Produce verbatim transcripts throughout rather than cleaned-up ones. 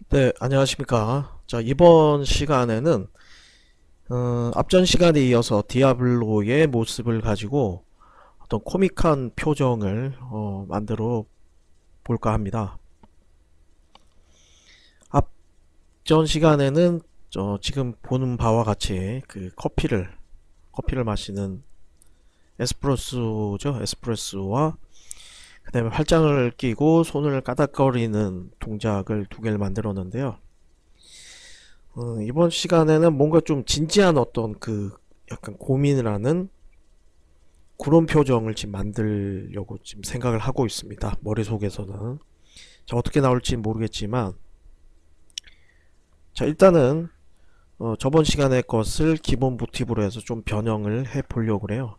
네, 안녕하십니까. 자, 이번 시간에는, 어, 앞전 시간에 이어서 디아블로의 모습을 가지고 어떤 코믹한 표정을, 어, 만들어 볼까 합니다. 앞전 시간에는, 어, 지금 보는 바와 같이 그 커피를, 커피를 마시는 에스프레소죠. 에스프레소와 그 다음에 팔짱을 끼고 손을 까닥거리는 동작을 두 개를 만들었는데요. 어, 이번 시간에는 뭔가 좀 진지한 어떤 그 약간 고민을 하는 그런 표정을 지금 만들려고 지금 생각을 하고 있습니다. 머릿속에서는. 자, 어떻게 나올지 모르겠지만, 자, 일단은, 어, 저번 시간의 것을 기본 모티브로 해서 좀 변형을 해 보려고 그래요.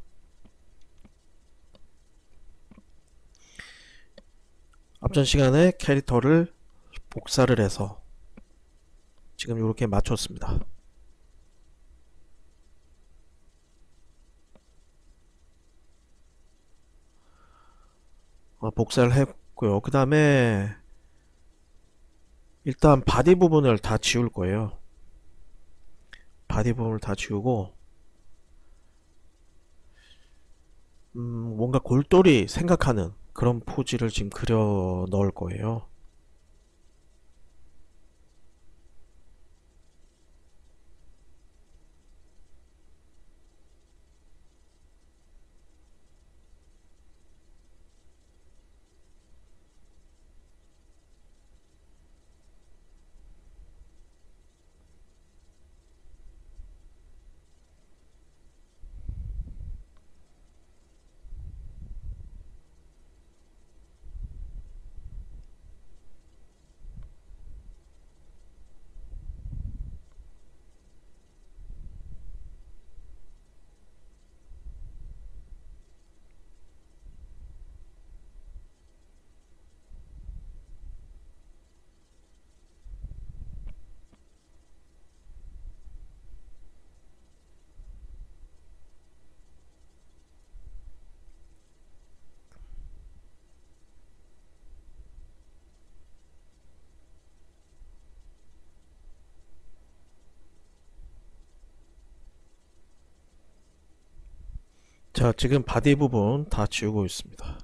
앞전 시간에 캐릭터를 복사를 해서 지금 이렇게 맞췄습니다. 어, 복사를 했고요. 그 다음에 일단 바디 부분을 다 지울 거예요. 바디 부분을 다 지우고, 음, 뭔가 골똘히 생각하는 그런 포즈를 지금 그려 넣을 거예요. 자, 지금 바디 부분 다 지우고 있습니다.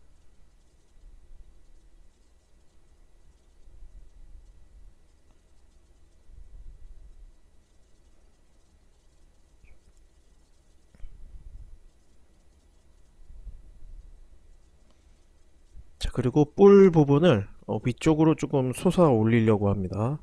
자, 그리고 뿔 부분을 어, 위쪽으로 조금 솟아 올리려고 합니다.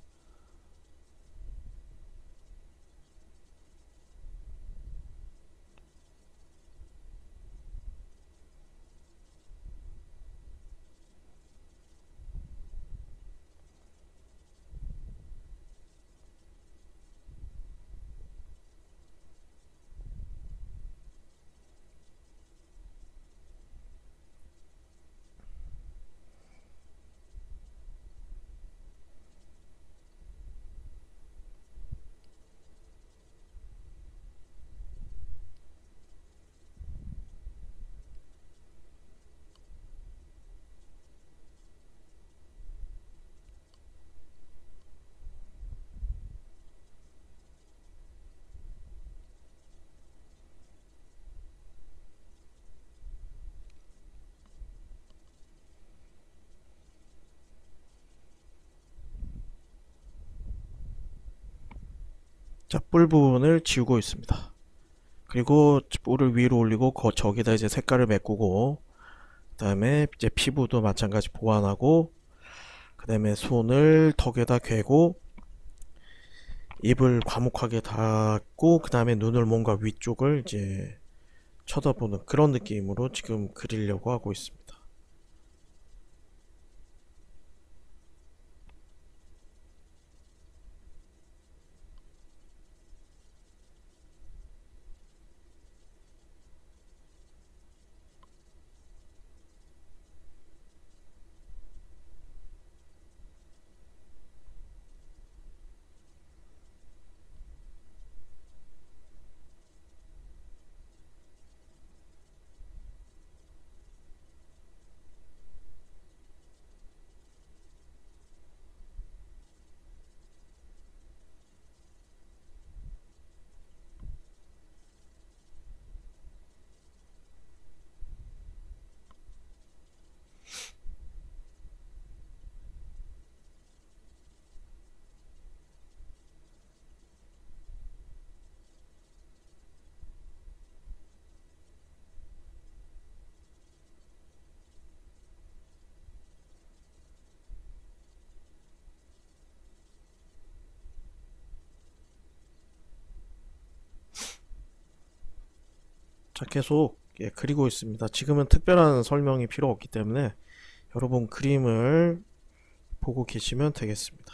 자, 뿔 부분을 지우고 있습니다. 그리고 뿔을 위로 올리고 거, 저기다 이제 색깔을 메꾸고 그 다음에 이제 피부도 마찬가지 보완하고 그 다음에 손을 턱에다 괴고 입을 과묵하게 닫고 그 다음에 눈을 뭔가 위쪽을 이제 쳐다보는 그런 느낌으로 지금 그리려고 하고 있습니다. 자, 계속 예, 그리고 있습니다. 지금은 특별한 설명이 필요 없기 때문에 여러분 그림을 보고 계시면 되겠습니다.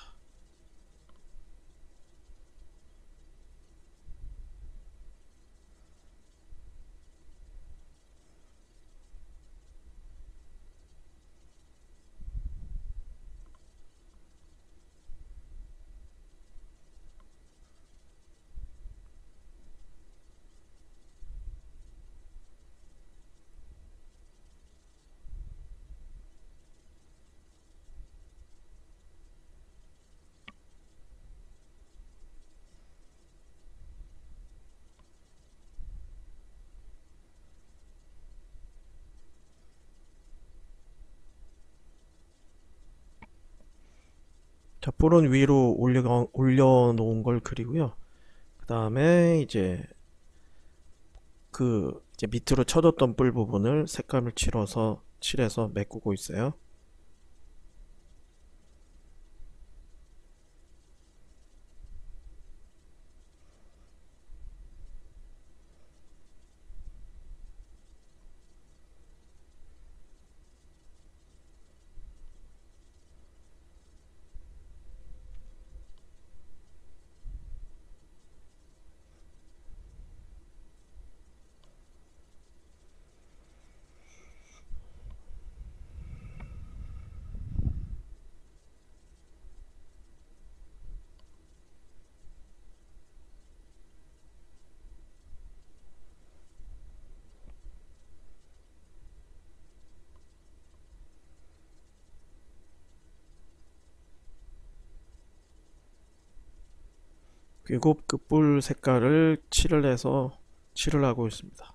자, 뿔은 위로 올려, 올려놓은 걸 그리고요. 그 다음에 이제 그 이제 밑으로 쳐뒀던 뿔 부분을 색감을 칠해서 칠해서 메꾸고 있어요. 그리고 그 뿔 색깔을 칠을 해서 칠을 하고 있습니다.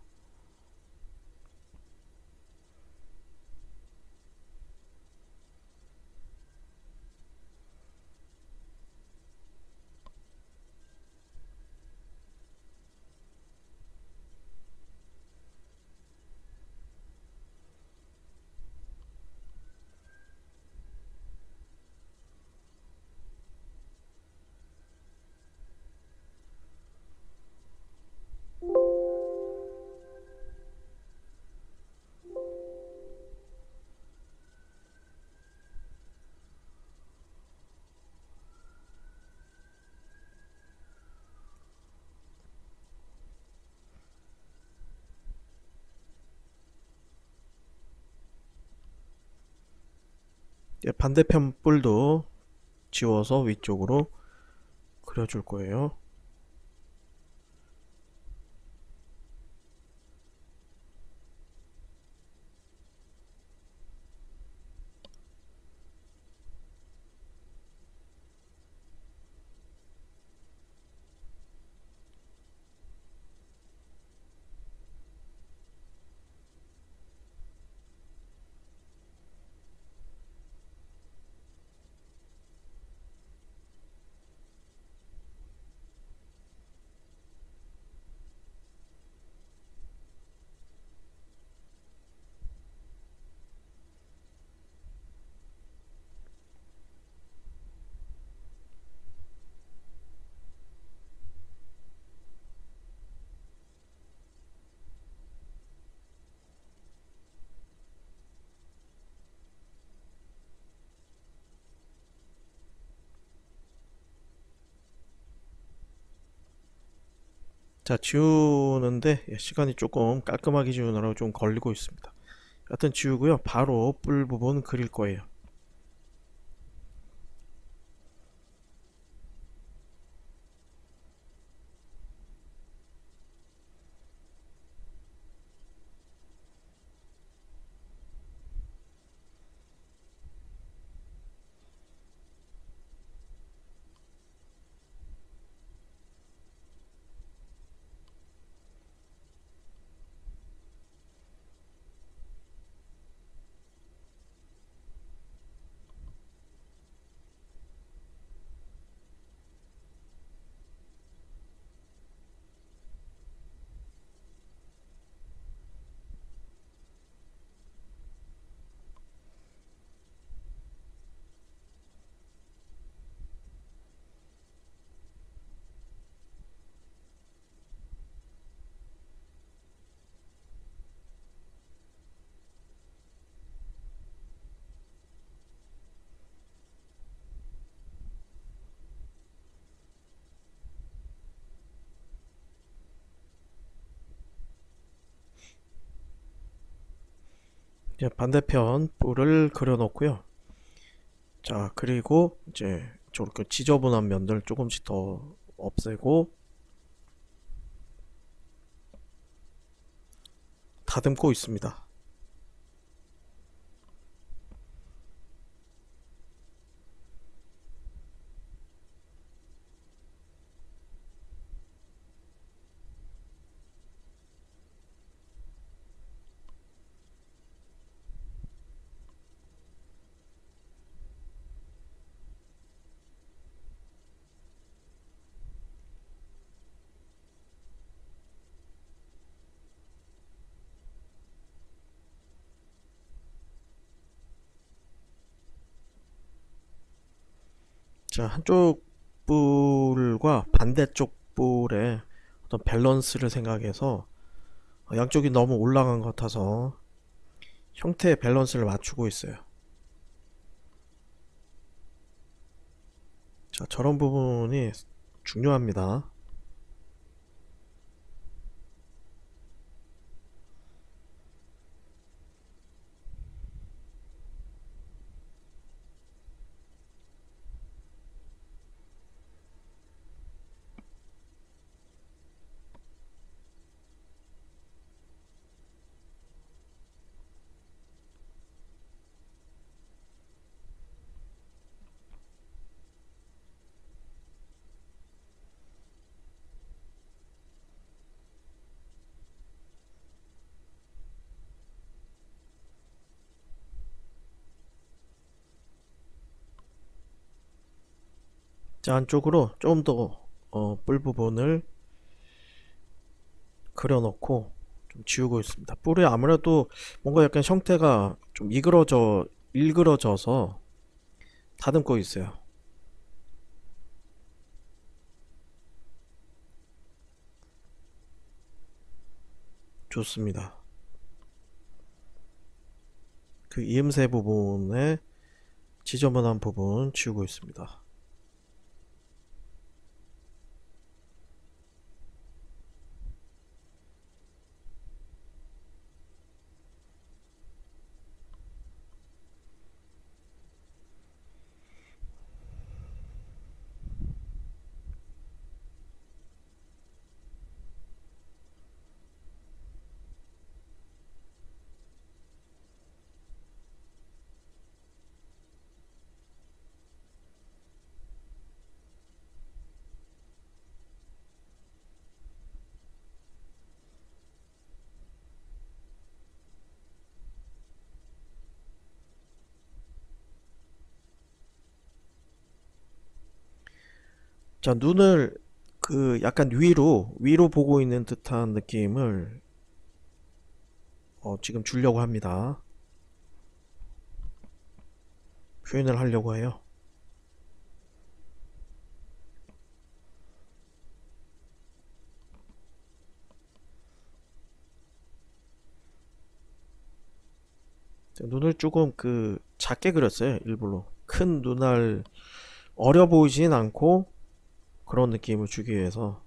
예, 반대편 뿔도 지워서 위쪽으로 그려줄 거예요. 자, 지우는데 예, 시간이 조금 깔끔하게 지우느라고 좀 걸리고 있습니다. 여튼 지우고요. 바로 뿔 부분 그릴 거예요. 이제 반대편 뿔을 그려놓고요. 자, 그리고 이제 저렇게 지저분한 면들 조금씩 더 없애고 다듬고 있습니다. 자, 한쪽 뿔과 반대쪽 뿔의 어떤 밸런스를 생각해서 양쪽이 너무 올라간 것 같아서 형태의 밸런스를 맞추고 있어요. 자, 저런 부분이 중요합니다. 자, 안쪽으로 좀 더 어, 뿔 부분을 그려놓고 좀 지우고 있습니다. 뿔이 아무래도 뭔가 약간 형태가 좀 이그러져 일그러져서 다듬고 있어요. 좋습니다. 그 이음새 부분에 지저분한 부분 지우고 있습니다. 자, 눈을 그 약간 위로 위로 보고 있는 듯한 느낌을 어, 지금 주려고 합니다. 표현을 하려고 해요. 눈을 조금 그 작게 그렸어요. 일부러 큰 눈알 어려 보이진 않고 그런 느낌을 주기 위해서.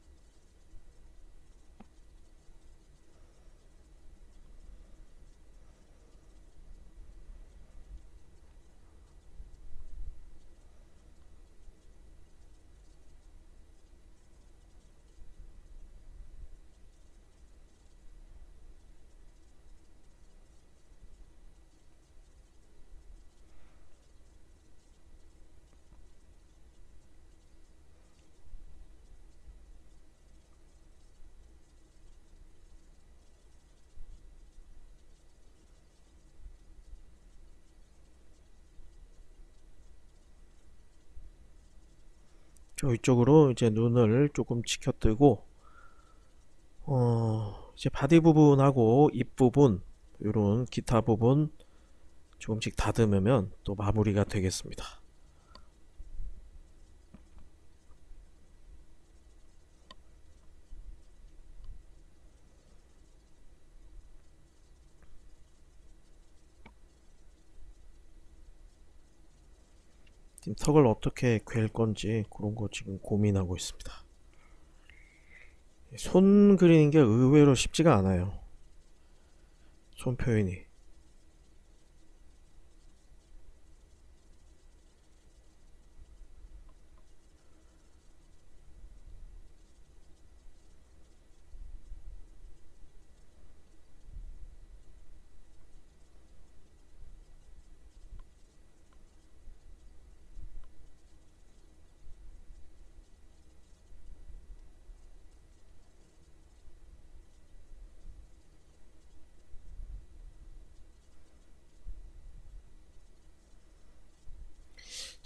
저 이쪽으로 이제 눈을 조금 치켜뜨고 어 이제 바디 부분하고 입 부분 요런 기타 부분 조금씩 다듬으면 또 마무리가 되겠습니다. 지금 턱을 어떻게 괸 건지 그런 거 지금 고민하고 있습니다. 손 그리는 게 의외로 쉽지가 않아요. 손 표현이.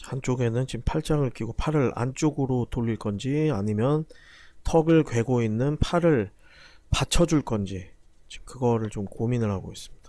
한쪽에는 지금 팔짱을 끼고 팔을 안쪽으로 돌릴 건지 아니면 턱을 괴고 있는 팔을 받쳐줄 건지 지금 그거를 좀 고민을 하고 있습니다.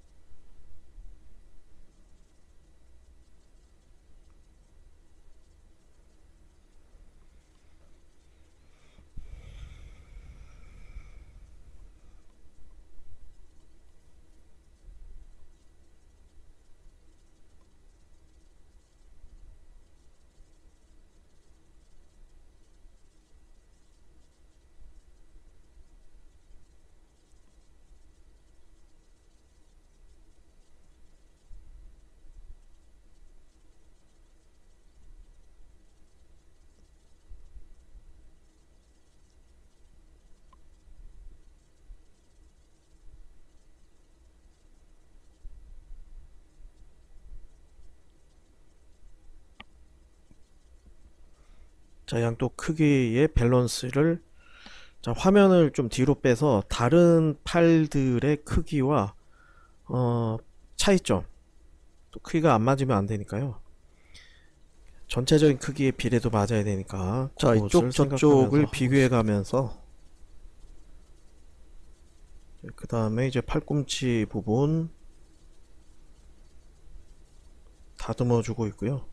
자, 양쪽 크기의 밸런스를, 자, 화면을 좀 뒤로 빼서 다른 팔들의 크기와 어, 차이점, 또 크기가 안 맞으면 안 되니까요. 전체적인 크기의 비례도 맞아야 되니까 자, 이쪽 저쪽을 비교해 가면서 그 다음에 이제 팔꿈치 부분 다듬어 주고 있고요.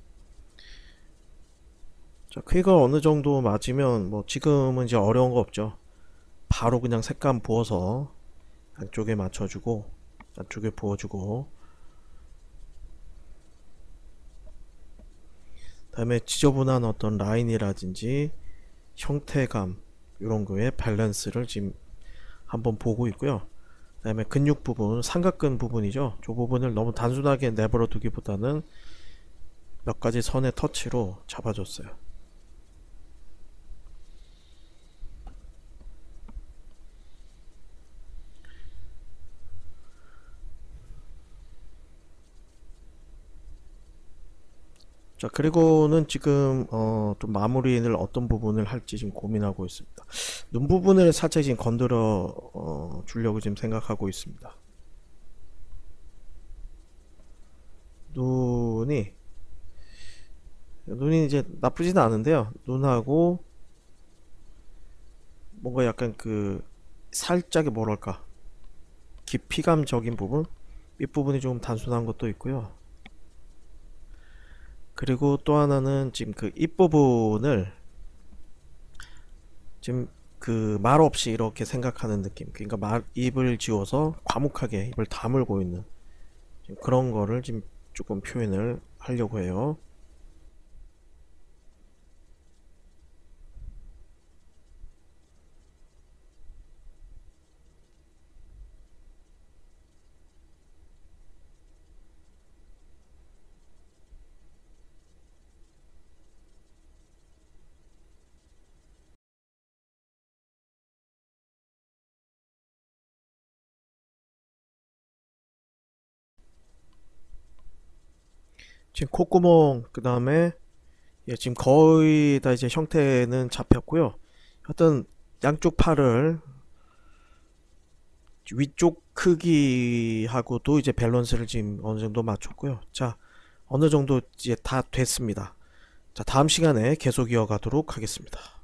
자, 크기가 어느 정도 맞으면 뭐 지금은 이제 어려운 거 없죠. 바로 그냥 색감 부어서 안쪽에 맞춰주고 안쪽에 부어주고, 다음에 지저분한 어떤 라인이라든지 형태감 이런 거에 밸런스를 지금 한번 보고 있고요. 그 다음에 근육 부분, 삼각근 부분이죠. 저 부분을 너무 단순하게 내버려 두기보다는 몇 가지 선의 터치로 잡아줬어요. 자, 그리고는 지금 어, 좀 마무리를 어떤 부분을 할지 지금 고민하고 있습니다. 눈 부분을 살짝 지금 건드려 어, 주려고 지금 생각하고 있습니다. 눈이 눈이 이제 나쁘진 않은데요. 눈하고 뭔가 약간 그 살짝의 뭐랄까 깊이감적인 부분, 윗부분이 좀 단순한 것도 있고요. 그리고 또 하나는 지금 그 입부분을 지금 그 말 없이 이렇게 생각하는 느낌. 그러니까 말, 입을 지워서 과묵하게 입을 다물고 있는 그런 거를 지금 조금 표현을 하려고 해요. 지금 콧구멍, 그 다음에 예, 지금 거의 다 이제 형태는 잡혔고요. 하여튼 양쪽 팔을 위쪽 크기하고도 이제 밸런스를 지금 어느 정도 맞췄고요. 자, 어느 정도 이제 다 됐습니다. 자, 다음 시간에 계속 이어가도록 하겠습니다.